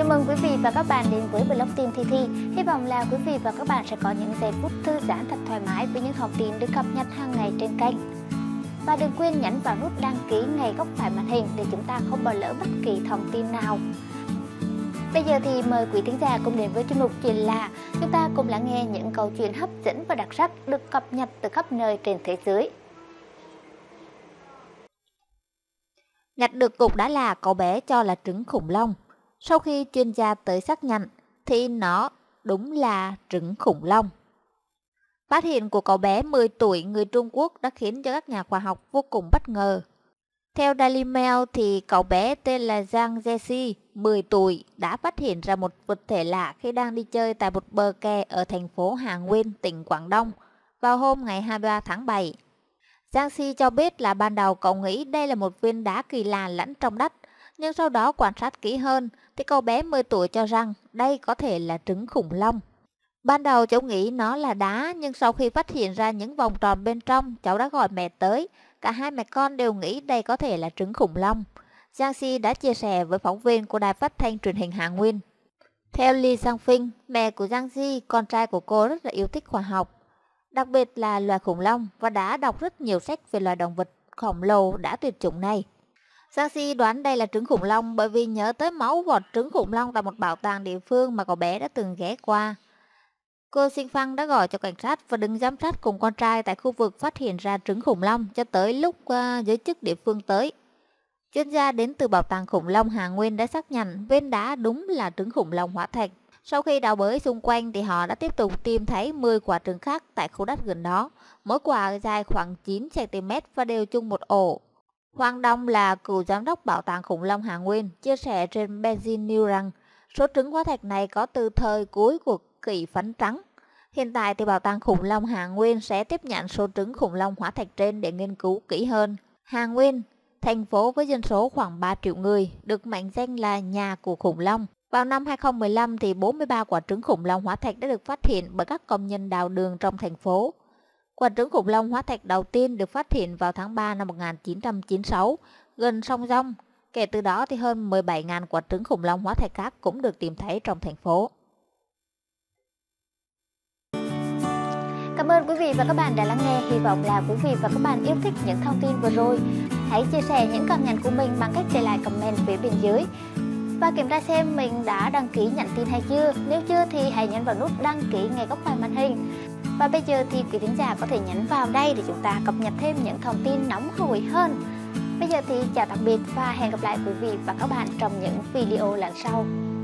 Chào mừng quý vị và các bạn đến với blog tin Thi Thi. Hy vọng là quý vị và các bạn sẽ có những giây phút thư giãn thật thoải mái với những thông tin được cập nhật hàng ngày trên kênh. Và đừng quên nhấn vào nút đăng ký ngay góc phải màn hình để chúng ta không bỏ lỡ bất kỳ thông tin nào. Bây giờ thì mời quý thính giả cùng đến với chuyên mục Chuyện lạ. Chúng ta cùng lắng nghe những câu chuyện hấp dẫn và đặc sắc được cập nhật từ khắp nơi trên thế giới. Nhặt được cục đá là cậu bé cho là trứng khủng long. Sau khi chuyên gia tới xác nhận thì nó đúng là trứng khủng long. Phát hiện của cậu bé 10 tuổi người Trung Quốc đã khiến cho các nhà khoa học vô cùng bất ngờ. Theo Daily Mail thì cậu bé tên là Zhang Zexi, 10 tuổi, đã phát hiện ra một vật thể lạ khi đang đi chơi tại một bờ kè ở thành phố Hà Nguyên, tỉnh Quảng Đông vào hôm ngày 23 tháng 7. Zhang Xi cho biết là ban đầu cậu nghĩ đây là một viên đá kỳ lạ lẫn trong đất, nhưng sau đó quan sát kỹ hơn thì cậu bé 10 tuổi cho rằng đây có thể là trứng khủng long. Ban đầu cháu nghĩ nó là đá, nhưng sau khi phát hiện ra những vòng tròn bên trong, cháu đã gọi mẹ tới. Cả hai mẹ con đều nghĩ đây có thể là trứng khủng long. Zhang Xi đã chia sẻ với phóng viên của đài phát thanh truyền hình Hà Nguyên. Theo Li Xiangfeng, mẹ của Zhang Xi, con trai của cô rất là yêu thích khoa học, đặc biệt là loài khủng long, và đã đọc rất nhiều sách về loài động vật khổng lồ đã tuyệt chủng này. Zhang Xi đoán đây là trứng khủng long bởi vì nhớ tới mẫu vọt trứng khủng long tại một bảo tàng địa phương mà cậu bé đã từng ghé qua. Cô Xin Phăng đã gọi cho cảnh sát và đứng giám sát cùng con trai tại khu vực phát hiện ra trứng khủng long cho tới lúc giới chức địa phương tới. Chuyên gia đến từ bảo tàng khủng long Hà Nguyên đã xác nhận viên đá đúng là trứng khủng long hóa thạch. Sau khi đào bới xung quanh thì họ đã tiếp tục tìm thấy 10 quả trứng khác tại khu đất gần đó. Mỗi quả dài khoảng 9 cm và đều chung một ổ. Hoàng Đông là cựu giám đốc bảo tàng khủng long Hà Nguyên chia sẻ trên Beijing News rằng số trứng hóa thạch này có từ thời cuối của kỷ phấn trắng. Hiện tại thì bảo tàng khủng long Hà Nguyên sẽ tiếp nhận số trứng khủng long hóa thạch trên để nghiên cứu kỹ hơn. Hà Nguyên, thành phố với dân số khoảng 3 triệu người, được mệnh danh là nhà của khủng long. Vào năm 2015 thì 43 quả trứng khủng long hóa thạch đã được phát hiện bởi các công nhân đào đường trong thành phố. Quả trứng khủng long hóa thạch đầu tiên được phát hiện vào tháng 3 năm 1996 gần sông Rong. Kể từ đó thì hơn 17.000 quả trứng khủng long hóa thạch khác cũng được tìm thấy trong thành phố. Cảm ơn quý vị và các bạn đã lắng nghe. Hy vọng là quý vị và các bạn yêu thích những thông tin vừa rồi. Hãy chia sẻ những cảm nhận của mình bằng cách để lại comment phía bên dưới và kiểm tra xem mình đã đăng ký nhận tin hay chưa. Nếu chưa thì hãy nhấn vào nút đăng ký ngay góc phải màn hình. Và bây giờ thì quý thính giả có thể nhấn vào đây để chúng ta cập nhật thêm những thông tin nóng hổi hơn. Bây giờ thì chào tạm biệt và hẹn gặp lại quý vị và các bạn trong những video lần sau.